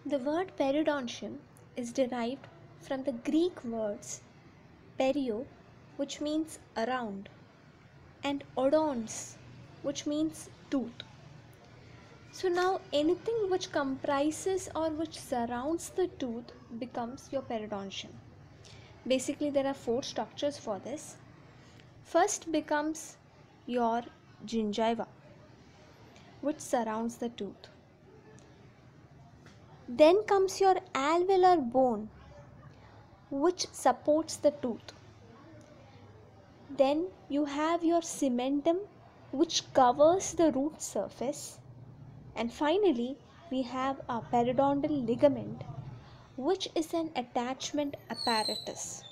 The word periodontium is derived from the Greek words perio, which means around, and odons, which means tooth. So now anything which comprises or which surrounds the tooth becomes your periodontium. Basically, there are four structures for this. First becomes your gingiva, which surrounds the tooth. Then comes your alveolar bone, which supports the tooth. Then you have your cementum, which covers the root surface. And finally, we have our periodontal ligament, which is an attachment apparatus.